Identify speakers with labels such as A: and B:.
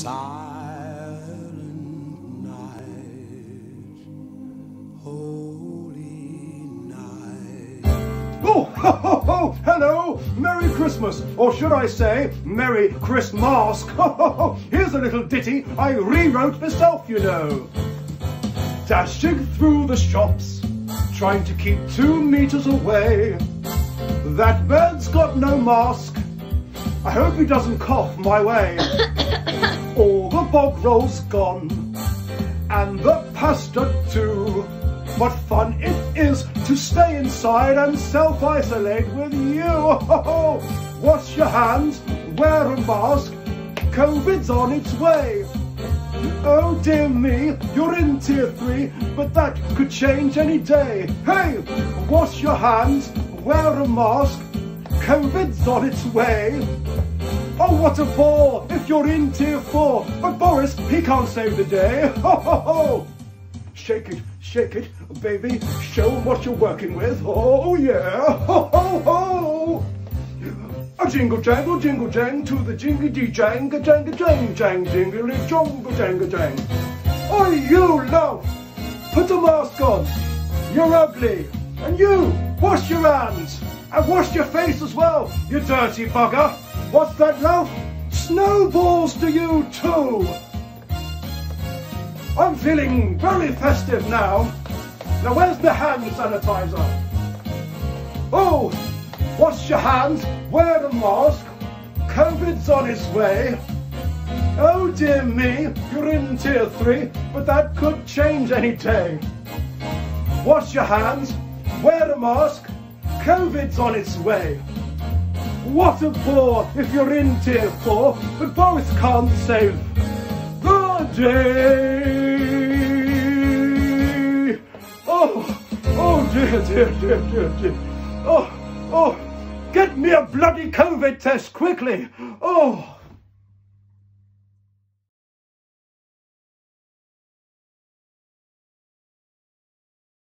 A: Silent night, holy night.
B: Oh, ho, ho, ho, hello, Merry Christmas, or should I say, Merry Christmask. Here's a little ditty I rewrote myself, you know. Dashing through the shops, trying to keep 2 meters away. That man's got no mask, I hope he doesn't cough my way. All the bog roll's gone, and the pasta too. What fun it is to stay inside and self-isolate with you. Wash your hands, wear a mask, COVID's on its way. Oh dear me, you're in tier 3, but that could change any day. Hey, wash your hands, wear a mask, COVID's on its way. Oh, what a bore if you're in tier 4, but Boris, he can't save the day. Ho, ho, ho. Shake it, baby, show 'em what you're working with. Oh, yeah, ho, ho, ho. A jingle jang to the jingly jang, a jang, jang, jingly jong, jang, jang. Oh, you love, put a mask on, you're ugly. And you, wash your hands, and wash your face as well, you dirty bugger. What's that, love? Snowballs to you too. I'm feeling very festive now. Now where's the hand sanitizer? Oh, wash your hands, wear a mask, COVID's on its way. Oh dear me, you're in tier 3, but that could change any day. Wash your hands, wear a mask, COVID's on its way. What a bore if you're in tier 4, but Boris can't save the day. Oh dear. Oh, get me a bloody COVID test quickly. Oh.